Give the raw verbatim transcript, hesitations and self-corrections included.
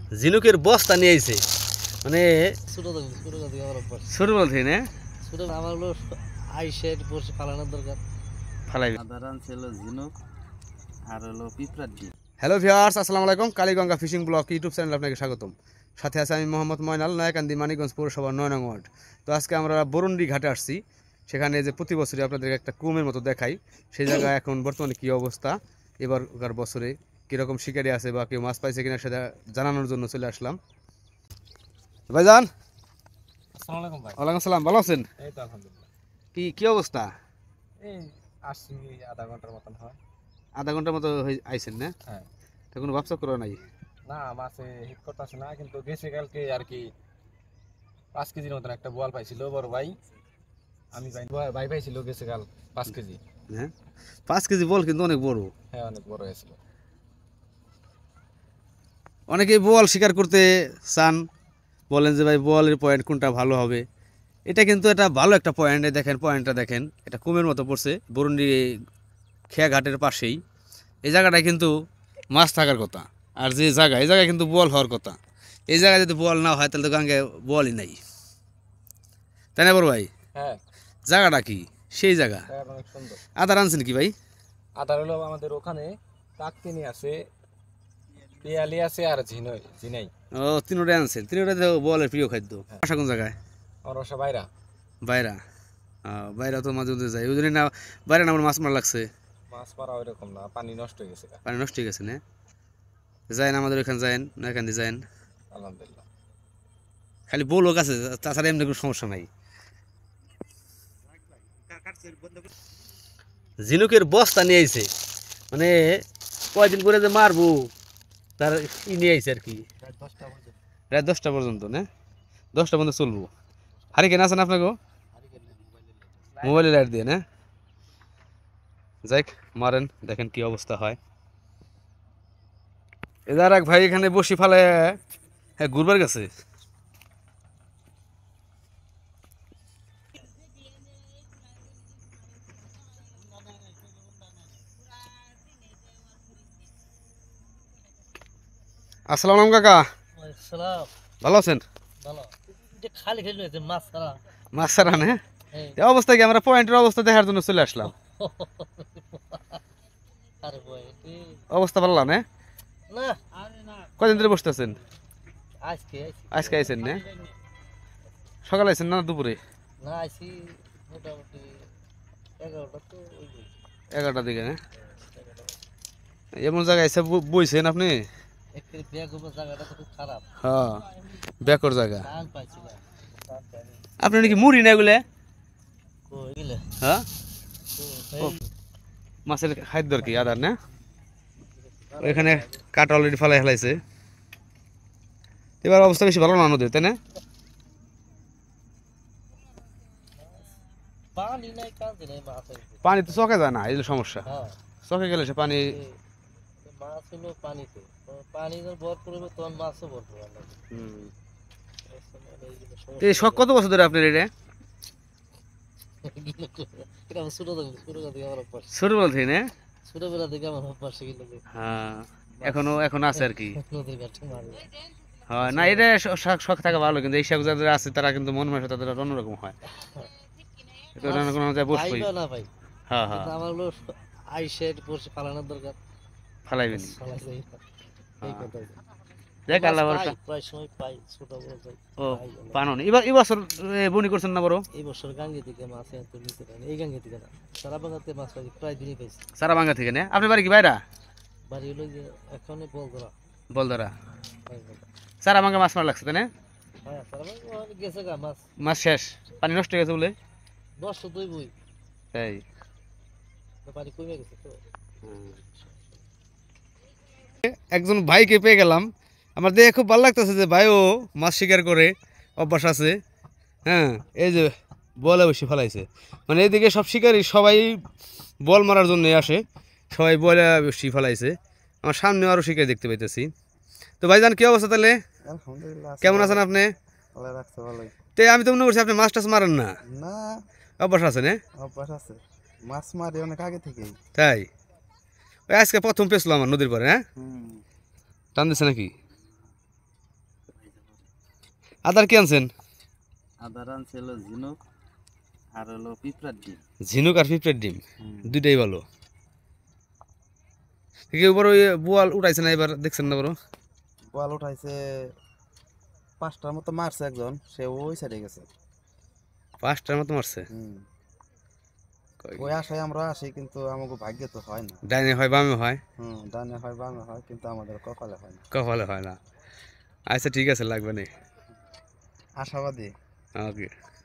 ঝিনুকের বস্তা নিয়ে আইছে মানে ছোট বল থেকে না ছোট আমার হলো আইসে বসে ফালানোর দরকার ফালাই সাধারণ ছিল ঝিনুক আর হলো পিঁপড়ার ডিম। হ্যালো ভিউয়ার্স, আসসালামু আলাইকুম। কালীগঙ্গা ফিশিং ব্লগ ইউটিউব চ্যানেলে আপনাকে স্বাগতম। সাথে আছে আমি মোহাম্মদ ময়নাল, নয়াকান্দি, মানিকগঞ্জ পৌরসভা নয় নং ওয়ার্ড। তো আজকে আমরা বরুন্ডি ঘাটে আসছি। সেখানে যে প্রতি বছরই আপনাদেরকে একটা কুমের মতো দেখাই, সেই জায়গায় এখন বর্তমানে কী অবস্থা, এবারকার বছরে কীরকম শিকারি আছে বা কেউ মাছ পাইছে কিনা সেটা জানানোর জন্য চলে আসলাম। ভাইজান আসসালামু আলাইকুম। ভাই ওয়ালাইকুম আসসালাম, ভালো আছেন? এই তো আলহামদুলিল্লাহ। কি কি অবস্থা? এই আসছি আধা ঘন্টার মতন হয়। আধা ঘন্টার মতো আইছেন না? হ্যাঁ। তো কোনো ব্যবসা করো নাই? না, মাছে হিট করতেছে না, কিন্তু গেছে কালকে আর কি পাঁচ কেজির মতন একটা বোয়াল পাইছিল বড় ভাই। আমি ভাই পাইছিল গেছে কাল পাঁচ কেজি। হ্যাঁ, পাঁচ কেজি বোয়াল কিন্তু অনেক বড়। হ্যাঁ, অনেক বড় হয়েছিল। অনেকে বোয়াল শিকার করতে চান, বলেন যে ভাই বোয়ালের পয়েন্ট কোনটা ভালো হবে। এটা কিন্তু এটা ভালো একটা পয়েন্ট। দেখেন পয়েন্টটা দেখেন, এটা কুমের মতো পড়ছে বরুন্ডি খেয়াঘাটের পাশেই। এই জায়গাটায় কিন্তু মাছ থাকার কথা, আর যে জায়গা এই জায়গায় কিন্তু বোয়াল হওয়ার কথা। এই জায়গায় যদি বোয়াল না হয় তাহলে তো গাঙ্গে বোয়ালই নাই, তাই না বড় ভাই? হ্যাঁ। জায়গাটা কি সেই জায়গা? অনেক সুন্দর। আদার আনছেন কি ভাই? আদার হলো আমাদের ওখানে কাকতিনি আছে, পেয়ালি আছে আর ঝিনই ঝিনাই। ও, তিনটাই আনছেন। তিনটাই তো বোয়ালের প্রিয় খাদ্য। বাসা কোন জায়গায়? আমার বাসা বাইরা। বাইরা? বাইরা তো মাঝে মধ্যে যাই, ওই জন্য না বাইরে না আমার মাছ মারা লাগছে। মাছ মারা ওইরকম না, পানি নষ্ট হয়ে গেছে। পানি নষ্ট হয়ে গেছে না? যাইন আমাদের ওইখানে, যাইন এখান দিয়ে যাইন। আলহামদুলিল্লাহ। খালি বউ লোক আছে, তাছাড়া এমনি কোনো সমস্যা নাই। ঝিনুকের বস্তা নিয়ে আইছে মানে কয়দিন করে যে মারবো তার ই নিয়ে আইছে আর কি। রাত দশটা পর্যন্ত না? দশটা পর্যন্ত চলবো। হারিকেন আছেন আপনাকে? মোবাইলে লাইট দিয়ে না? যাই মারেন, দেখেন কি অবস্থা হয়। এদার এক ভাই এখানে বসি ফালে হ্যাঁ ঘুরবার গেছে। আসসালামু আলাইকুম কাকা। ভালো আছেন? মাছ ছাড়া না? এই অবস্থা কি? আমরা পয়েন্টের অবস্থা দেখার জন্য চলে আসলাম। অবস্থা ভালো না? কদিন ধরে বসতেছেন? আজকে আইছেন না? সকালে আইছেন না দুপুরে? এগারোটার দিকে না? এমন জায়গায় এসে বইছেন আপনি? হ্যাঁ, বেকর জায়গা। আপনি নাকি মুড়ি না এগুলো? হ্যাঁ, মাছের খাদ্য কি আদার না? ওইখানে কাঠ অলরেডি ফেলাই ফেলাইছে। এবার অবস্থা বেশি ভালো না নদীর, তাই না? পানি তো চোখে যায় না, এই সমস্যা। চোখে গেলে সে পানি এই শখ কত বছর ধরে আপনার? এটা ছোটবেলা থেকে না? ছোটবেলা থেকে আমার অভ্যাস। হ্যাঁ, এখনো এখন আছে আর কি। হ্যাঁ, না এটা শখ থাকা ভালো, কিন্তু এই শখ যাদের আছে তারা কিন্তু মন মানসিকতা তাদের অন্যরকম হয়। হ্যাঁ হ্যাঁ, আমার হলো আইসে বসে ফালানোর দরকার, ফালাইবেন। দেখ আল্লাহ ভরসা। প্রায় সময় পাই ছোট বড় যাই। ও পানো না? এবার এই বছর বনি করছেন না বড়? এই বছর গাঙ্গে থেকে মাছ এত নিতে পারেন। এই গাঙ্গে থেকে না, সারাবাঙ্গাতে মাছ পাই, প্রায় দিনই পাইছি। সারাবাঙ্গা থেকে না? আপনি বাড়ি কি বাইরা? বাড়ি হলো যে এখনই বলদরা। বলদরা সারাবাঙ্গা মাছ মারা লাগছে তাই না? হ্যাঁ, সারাবাঙ্গা গেছে গা মাছ। মাছ শেষ, পানি নষ্ট হয়ে গেছে বলে? নষ্ট দুই বই তাই পানি কমে গেছে তো। একজন ভাইকে পেয়ে গেলাম, আমার দেখে খুব ভালো লাগতেছে যে ভাইও মাছ শিকার করে অভ্যাস আছে। হ্যাঁ, এই যে বলে বসে ফেলাইছে, মানে এইদিকে সব শিকারি সবাই বল মারার জন্য আসে, সবাই বলে বসে ফেলাইছে। আমার সামনে আরও শিকারি দেখতে পাইতেছি। তো ভাইজান কি অবস্থা তাহলে? কেমন আছেন আপনি? তো আমি তো মনে করছি আপনি মাছ টাছ মারেন না? না, অভ্যাস আছে না? অভ্যাস আছে, মাছ মারি অনেক আগে থেকেই। তাই? ওই আজকে প্রথম পেয়েছিল আমার নদীর পরে। হ্যাঁ, টান দিচ্ছে নাকি? আদার কি আনছেন? আদার আনছে হলো ঝিনুক আর হলো পিঁপড়ার ডিম। ঝিনুক আর পিঁপড়ার ডিম দুইটাই ভালো। এবার ওই বোয়াল উঠাইছে না এবার দেখছেন না? বড় বোয়াল উঠাইছে পাঁচটার মতো মারছে একজন, সে ওই সাইডে গেছে। পাঁচটার মতো মারছে? ওই আশায় আমরা আসি, কিন্তু আমাকে ভাগ্যে তো হয় না। ডাইনে হয় বামে হয়। হুম, ডাইনে হয় বামে হয়, কিন্তু আমাদের কপালে হয় না। কপালে হয় না। আচ্ছা ঠিক আছে, লাগবে না। আশাবাদী। ওকে।